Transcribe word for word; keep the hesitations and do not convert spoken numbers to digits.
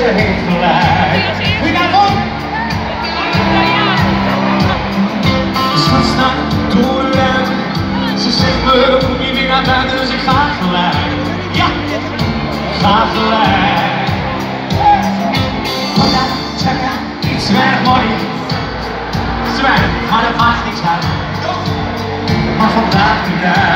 ze heeft gelijk. Wie daarvan? De schat staat door de ruim. Ze zegt me, kom je weer naar buiten, dus ik ga gelijk. Ja, ga gelijk. Vandaag, tjaka, iets weinig mooi. Zwijg, maar dat maakt niks uit. Maar vandaag niet uit.